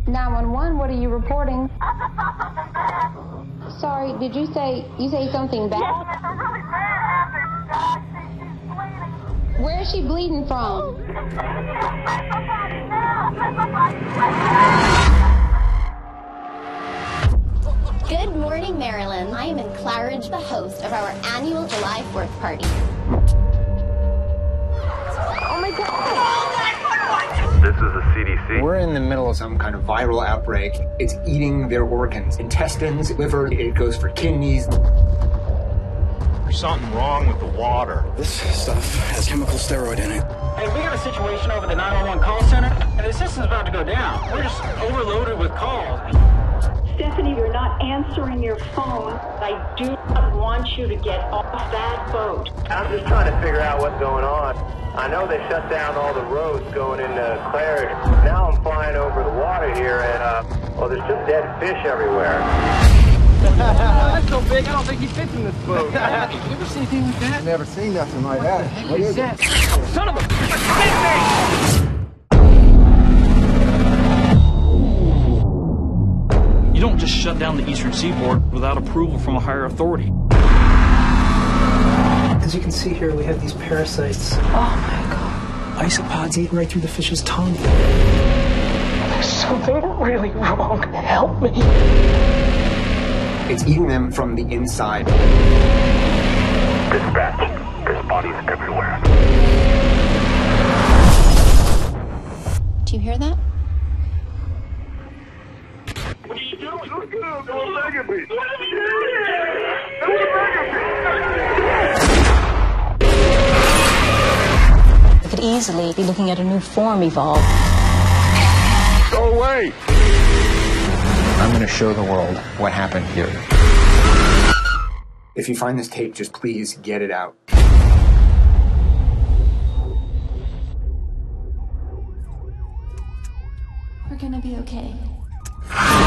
911, what are you reporting? Sorry, did you say something bad? Yes, it's a really bad happened. She's bleeding. Where is she bleeding from? Good morning, Maryland. I am in Claridge, the host of our annual July 4th party. Oh my God! This is the CDC. We're in the middle of some kind of viral outbreak. It's eating their organs, intestines, liver, it goes for kidneys. There's something wrong with the water. This stuff has chemical steroid in it. Hey, we got a situation over the 911 call center, and the system's about to go down. We're just overloaded with calls. Stephanie, you're not answering your phone. I do not want you to get off that boat. I'm just trying to figure out what's going on. I know they shut down all the roads going into Claridge. Now I'm flying over the water here, and, well, there's just dead fish everywhere. That's so big, I don't think he fits in this boat. You ever seen anything like that? I've never seen nothing like that. What is that? Son of a... You don't just shut down the eastern seaboard without approval from a higher authority. As you can see here, we have these parasites. Oh my God. Isopods eating right through the fish's tongue. There's something really wrong. Help me. It's eating them from the inside. Dispatch. There's bodies everywhere. Do you hear that? What are you doing? Look at him. Don't leg at me. We could easily be looking at a new form evolve. Go away. I'm going to show the world what happened here. If you find this tape, just please get it out. We're gonna be okay.